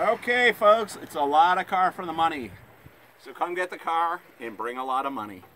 Okay, folks, it's a lot of car for the money. So come get the car and bring a lot of money.